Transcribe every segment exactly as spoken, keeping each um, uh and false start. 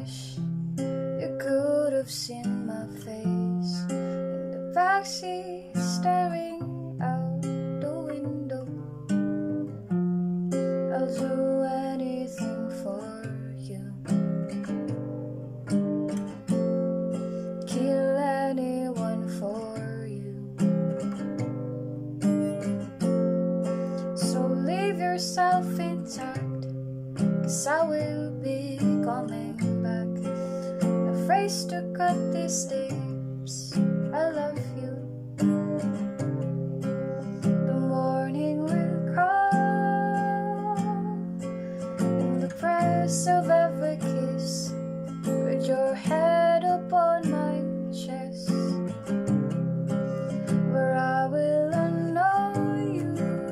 wish you could have seen my face in the backseat, staring out the window. I'll do anything for you, kill anyone for you. So leave yourself intact, 'cause I will be coming back. Afraid to cut these steps, I love you. The morning will come in the press of every kiss, with your head upon my chest, where I will unknow you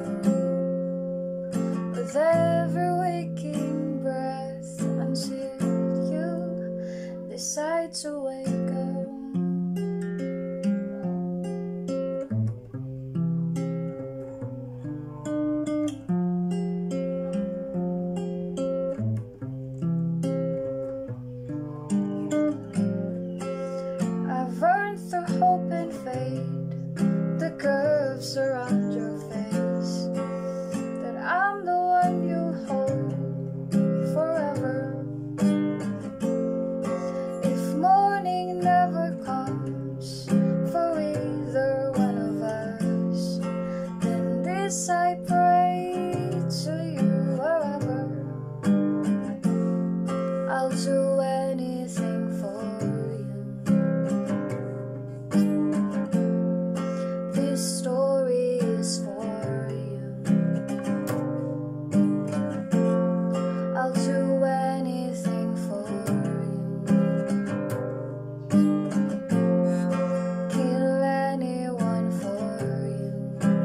with every waking breath, until you decide to wake up. I've earned through hope and fate the curves around your face, that I'm the one you hold forever. If morning never comes for either one of us, then this I pray to you wherever. I'll do anything for you. This story is for you. I'll do anything for you, kill anyone for you.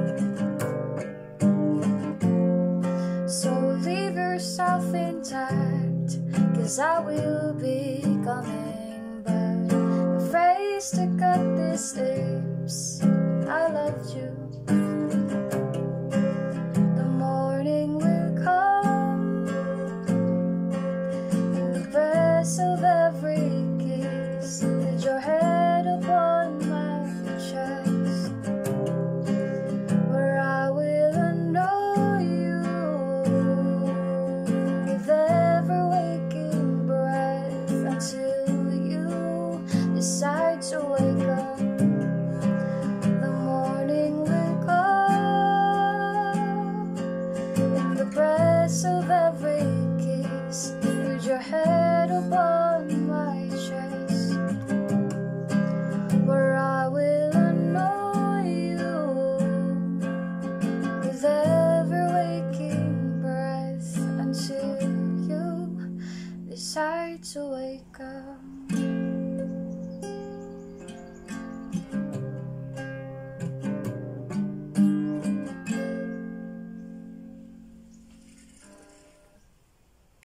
So leave yourself intact, 'cause I will be coming back. Afraid to cut these lips, I loved you. The morning will come in the press of every kiss, with your head upon my chest, where I will unknow you with every waking breath, until you decide to wake up. The morning will come in the press of every kiss, with your head upon my chest, where I will unknow you with every waking breath, until you decide to wake up.